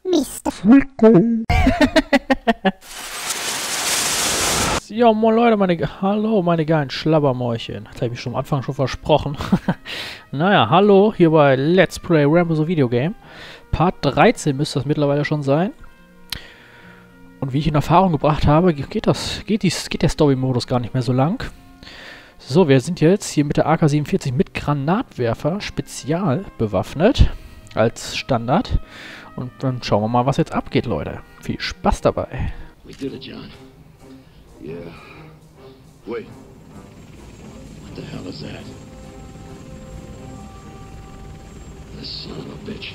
Mr. Fricko. Ja, moin Leute, hallo meine geilen Schlabbermäulchen. Das habe ich mich schon am Anfang schon versprochen. Naja, hallo, hier bei Let's Play Rambo the Video Game. Part 13 müsste das mittlerweile schon sein. Und wie ich in Erfahrung gebracht habe, geht der Story-Modus gar nicht mehr so lang. So, wir sind jetzt hier mit der AK-47 mit Granatwerfer spezial bewaffnet. Als Standard. Und dann schauen wir mal, was jetzt abgeht, Leute. Viel Spaß dabei. We did it, John. Yeah. Wait. What the hell is that? The son of a bitch.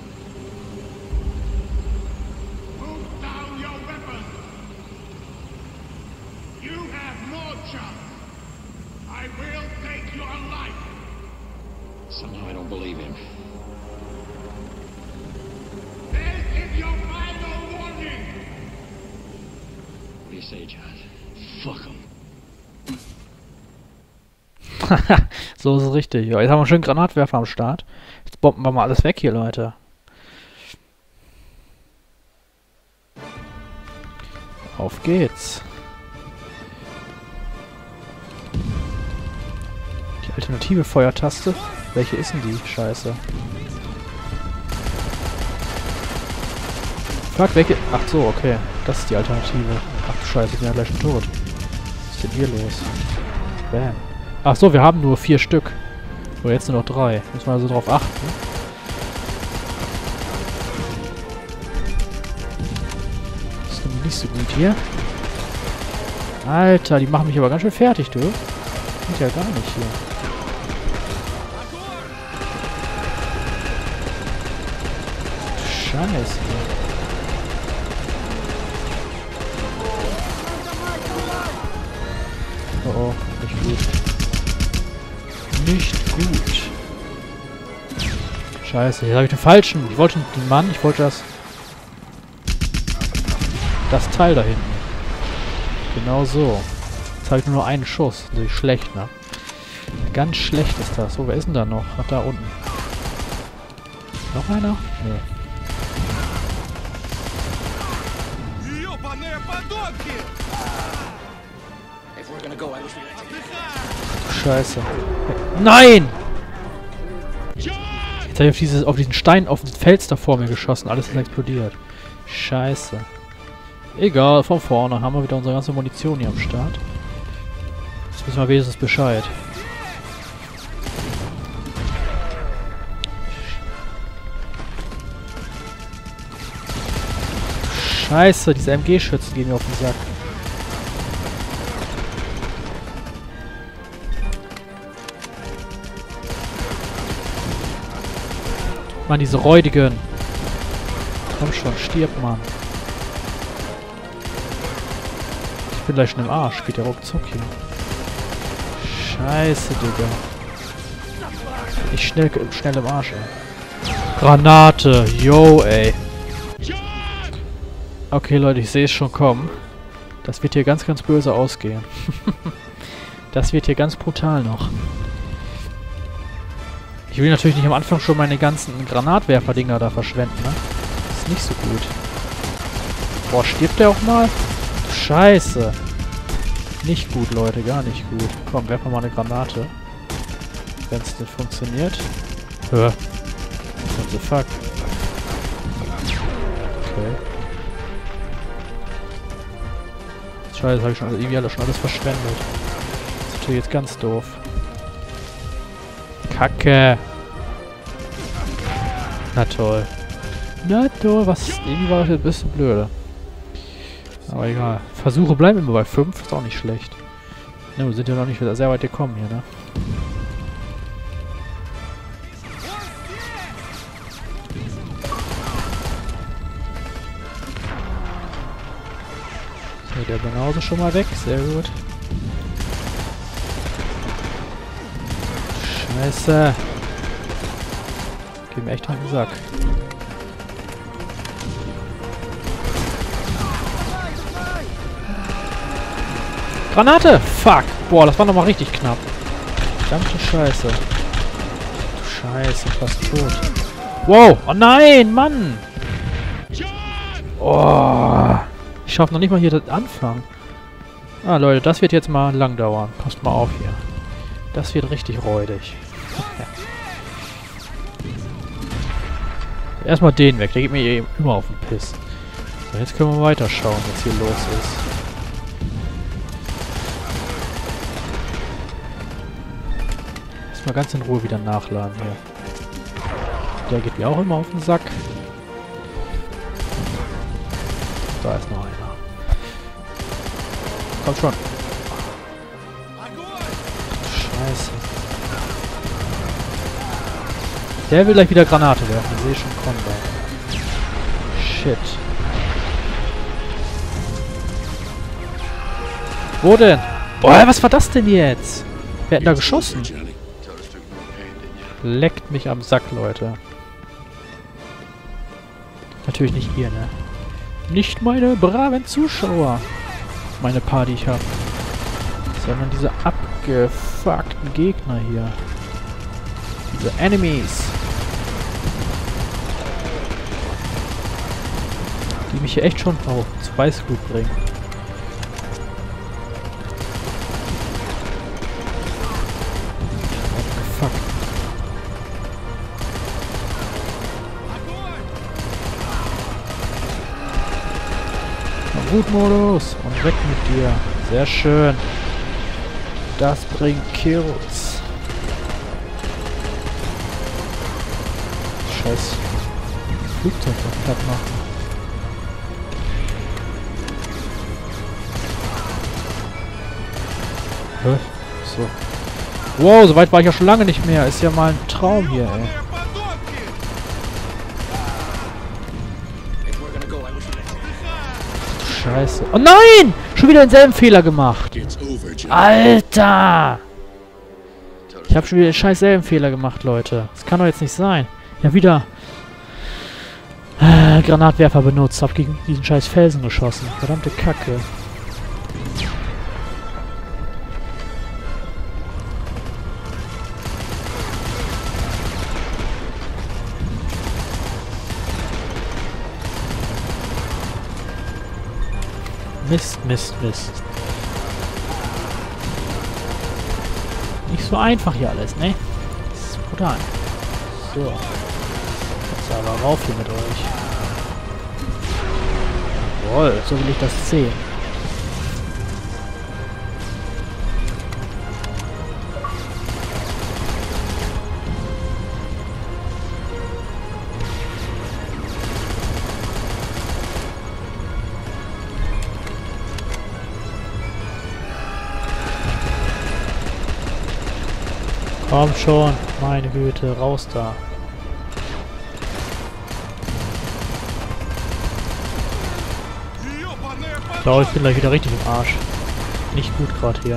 Move down your weapon! You have no chance! I will take your life! Somehow I don't believe him. This is your final warning! What do you say, John? Fuck him. So ist es richtig. Ja, jetzt haben wir schön Granatwerfer am Start. Jetzt bomben wir mal alles weg hier, Leute. Auf geht's. Die alternative Feuertaste. Welche ist denn die? Scheiße. Fuck, welche? Ach so, okay. Das ist die Alternative. Ach du Scheiße, ich bin ja gleich schon tot. Was ist denn hier los? Bam. Ach so, wir haben nur 4 Stück. Oder jetzt nur noch 3. Müssen wir also drauf achten. Das ist nämlich nicht so gut hier. Alter, die machen mich aber ganz schön fertig, du. Geht ja gar nicht hier. Scheiße. Oh oh, nicht gut. Nicht gut. Scheiße, jetzt habe ich den falschen. Ich wollte den Mann, ich wollte das Teil da hinten. Genau so. Jetzt habe ich nur noch einen Schuss. Natürlich schlecht, ne? Ganz schlecht ist das. So, wer ist denn da noch? Ach, da unten. Noch einer? Nee. Scheiße. Nein! Jetzt habe ich auf diesen Stein, auf den Fels da vor mir geschossen. Alles ist explodiert. Scheiße. Egal, von vorne haben wir wieder unsere ganze Munition hier am Start. Jetzt wissen wir wenigstens Bescheid. Scheiße, diese MG-Schützen gehen mir auf den Sack. Mann, diese räudigen. Komm schon, stirb, Mann. Ich bin gleich schon im Arsch. Geht ja ruckzuck hier. Scheiße, Digga. Ich schnell im Arsch, ey. Granate. Yo, ey. Okay, Leute, ich sehe es schon kommen. Das wird hier ganz, ganz böse ausgehen. Das wird hier ganz brutal noch. Ich will natürlich nicht am Anfang schon meine ganzen Granatwerfer-Dinger da verschwenden, ne? Das ist nicht so gut. Boah, stirbt der auch mal? Scheiße. Nicht gut, Leute, gar nicht gut. Komm, werfen wir mal eine Granate. Wenn es nicht funktioniert. What the fuck? Okay. Scheiße, habe ich schon irgendwie alles verschwendet. Das ist natürlich jetzt ganz doof. Kacke. Na toll. Na toll, was? Irgendwie war das jetzt ein bisschen blöde. Aber egal. Versuche bleiben immer bei 5, ist auch nicht schlecht. Ne, wir sind ja noch nicht sehr weit gekommen hier, ne? So, der genauso schon mal weg, sehr gut. Scheiße. Geht mir echt auf den Sack. Granate! Fuck! Boah, das war nochmal richtig knapp. Verdammte Scheiße. Du Scheiße, fast tot. Wow! Oh nein, Mann! Oh. Ich schaffe noch nicht mal hier den Anfang. Ah, Leute, das wird jetzt mal lang dauern. Passt mal auf hier. Das wird richtig räudig. Erstmal den weg. Der geht mir eben immer auf den Piss. So, jetzt können wir weiterschauen, was hier los ist. Erstmal ganz in Ruhe wieder nachladen hier. Der geht mir auch immer auf den Sack. Da ist noch einer. Komm schon. Scheiße. Der will gleich wieder Granate werfen. Ich sehe schon Combat. Shit. Wo denn? Boah, was war das denn jetzt? Wer hat da geschossen? Leckt mich am Sack, Leute. Natürlich nicht ihr, ne? Nicht meine braven Zuschauer. Meine Paar, die ich habe. Sondern diese abgefuckten Gegner hier. Diese Enemies. Die mich hier echt schon zu Weißglut bringen. Abgefuckt. Gutmodus und weg mit dir. Sehr schön. Das bringt Kills. Scheiß Flugzeug noch platt machen. Hä? So. Wow, so weit war ich ja schon lange nicht mehr. Ist ja mal ein Traum hier, ey. Scheiße. Oh nein! Schon wieder denselben Fehler gemacht. Alter! Ich habe schon wieder den scheiß selben Fehler gemacht, Leute. Das kann doch jetzt nicht sein. Ja, wieder Granatwerfer benutzt. Hab gegen diesen scheiß Felsen geschossen. Verdammte Kacke. Mist, Mist, Mist. Nicht so einfach hier alles, ne? Das ist brutal. So. Jetzt aber rauf hier mit euch. Jawohl, so will ich das sehen. Komm schon, meine Güte, raus da. Ich glaube, ich bin gleich wieder richtig im Arsch. Nicht gut gerade hier.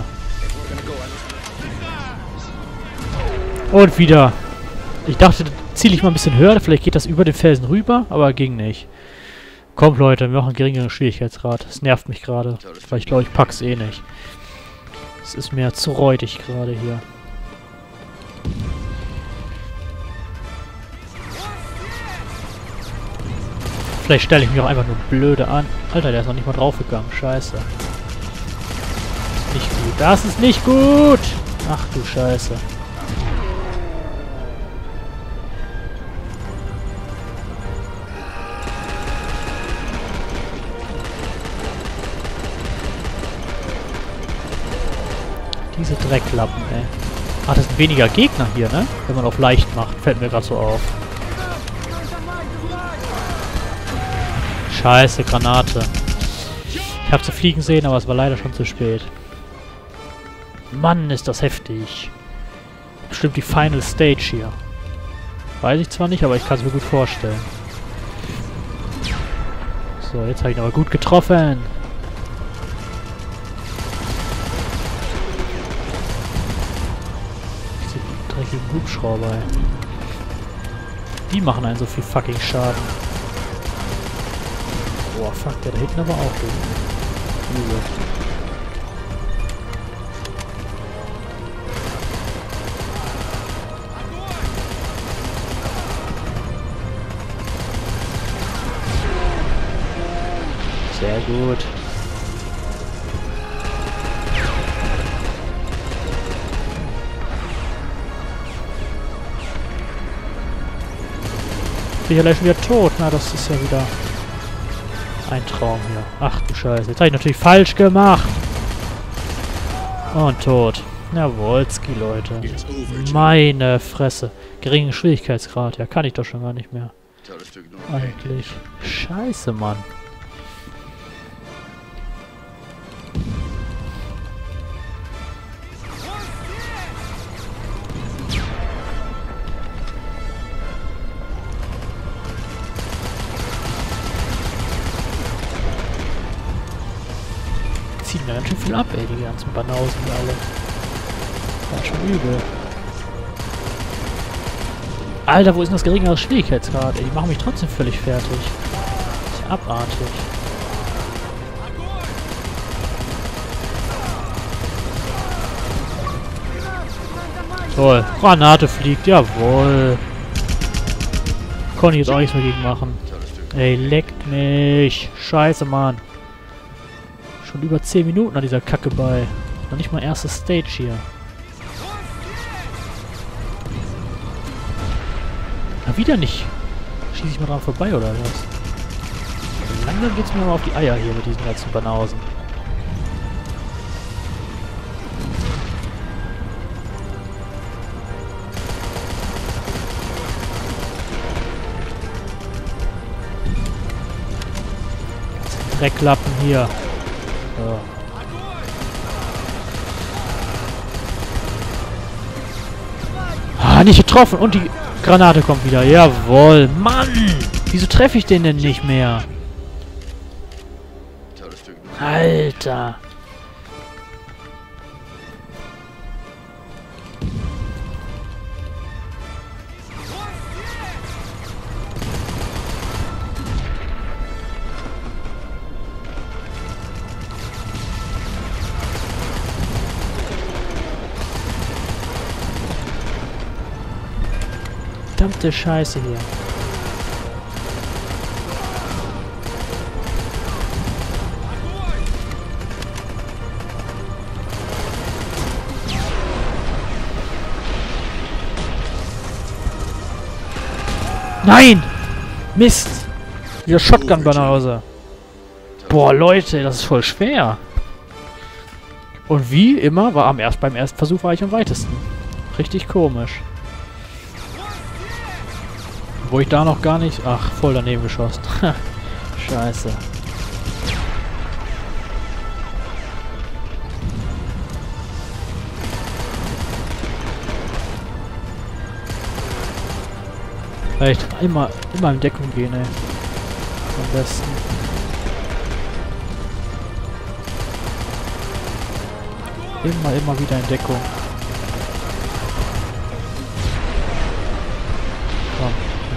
Und wieder. Ich dachte, ziele ich mal ein bisschen höher, vielleicht geht das über den Felsen rüber, aber ging nicht. Kommt Leute, wir machen einen geringeren Schwierigkeitsgrad. Das nervt mich gerade, weil ich glaube, ich pack's eh nicht. Es ist mir zu räudig gerade hier. Vielleicht stelle ich mich auch einfach nur blöde an. Alter, der ist noch nicht mal draufgegangen. Scheiße. Das ist nicht gut. Das ist nicht gut! Ach du Scheiße. Diese Drecklappen, ey. Ach, das sind weniger Gegner hier, ne? Wenn man auf leicht macht. Fällt mir gerade so auf. Scheiße, Granate. Ich habe sie fliegen sehen, aber es war leider schon zu spät. Mann, ist das heftig. Bestimmt die Final Stage hier. Weiß ich zwar nicht, aber ich kann es mir gut vorstellen. So, jetzt habe ich ihn aber gut getroffen. Diese dreckigen Hubschrauber, ey. Die machen einen so viel fucking Schaden. Boah, fuck, der da hinten aber auch durch. Sehr gut. Bin ich gleich schon wieder tot. Na, das ist ja wieder ein Traum hier. Ach du Scheiße. Jetzt habe ich natürlich falsch gemacht. Und tot. Jawolski, Leute. Meine Fresse. Geringen Schwierigkeitsgrad. Ja, kann ich doch schon gar nicht mehr. Eigentlich. Scheiße, Mann. Ziehen ja ganz schön viel ab, ey, die ganzen Banausen alle. Ganz schon übel. Alter, wo ist denn das geringere Schwierigkeitsgrad? Ey, die machen mich trotzdem völlig fertig. Das ist ja abartig. Toll. Granate fliegt, jawohl. Konnte ich jetzt auch nichts mehr gegen machen. Ey, leckt mich. Scheiße, Mann. Schon über 10 Minuten an dieser Kacke bei. Noch nicht mal erste Stage hier. Na, wieder nicht. Schieße ich mal dran vorbei, oder was? Langsam geht's mir mal auf die Eier hier mit diesen ganzen Banausen. Drecklappen hier. So. Ah, nicht getroffen. Und die Granate kommt wieder. Jawohl. Mann! Wieso treffe ich den denn nicht mehr? Alter. Verdammte Scheiße hier. Nein! Mist! Wieder Shotgun-Banause. Boah, Leute, das ist voll schwer. Und wie immer war beim ersten Versuch war ich am weitesten. Richtig komisch. Wo ich da noch gar nicht... Ach, voll daneben geschossen. Scheiße. Vielleicht immer in Deckung gehen, ey. Am besten. Immer wieder in Deckung. Komm.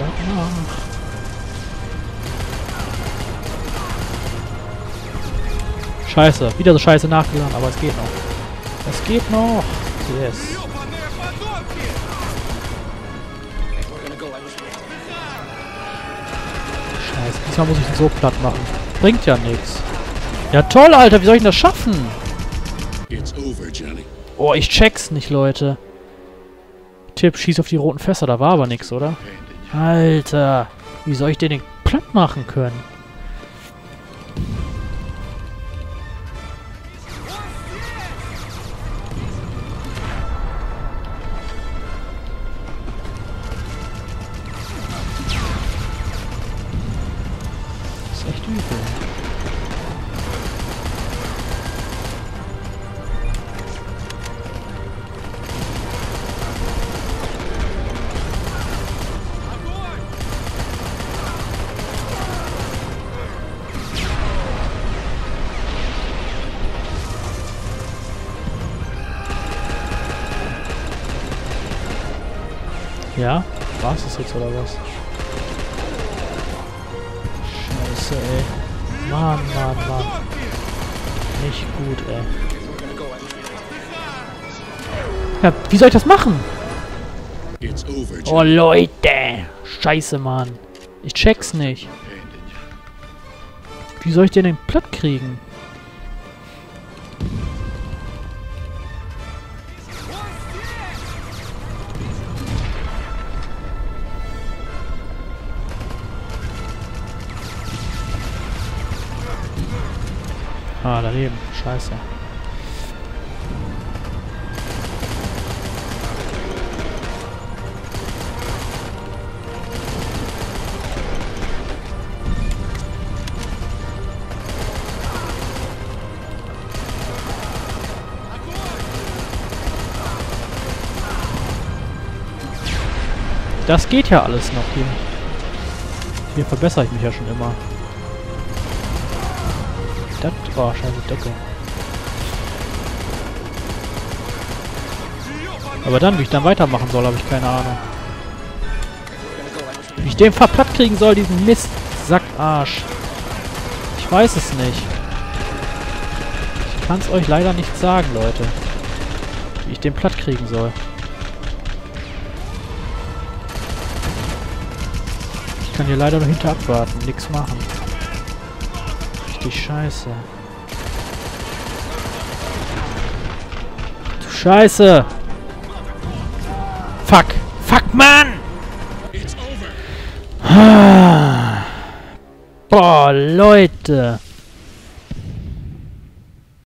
Scheiße, wieder so scheiße nachgeladen, aber es geht noch. Es geht noch. Yes. Scheiße, diesmal muss ich ihn so platt machen. Bringt ja nichts. Ja toll, Alter, wie soll ich denn das schaffen? Oh, ich check's nicht, Leute. Tipp, schieß auf die roten Fässer, da war aber nichts, oder? Alter, wie soll ich den platt machen können? Das ist echt übel. Ja? War's das jetzt oder was? Scheiße, ey. Mann. Nicht gut, ey. Ja, wie soll ich das machen? Oh, Leute. Scheiße, Mann. Ich check's nicht. Wie soll ich den denn platt kriegen? Ah, daneben. Scheiße. Das geht ja alles noch hier. Hier verbessere ich mich ja schon immer. Das war scheiße Decke. Aber dann, wie ich dann weitermachen soll, habe ich keine Ahnung. Wie ich den verplatt kriegen soll, diesen Mist, Sackarsch. Ich weiß es nicht. Ich kann es euch leider nicht sagen, Leute. Wie ich den platt kriegen soll. Ich kann hier leider nur hinter abwarten, nichts machen. Richtig scheiße. Du Scheiße! Fuck! Fuck, Mann! Boah, Leute!